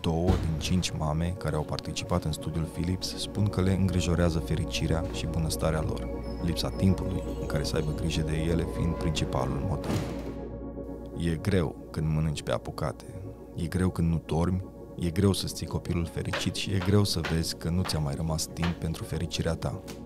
2 din 5 mame care au participat în studiul Philips spun că le îngrijorează fericirea și bunăstarea lor, lipsa timpului în care să aibă grijă de ele fiind principalul motiv. E greu când mănânci pe apucate, e greu când nu dormi, e greu să-ți ții copilul fericit și e greu să vezi că nu ți-a mai rămas timp pentru fericirea ta.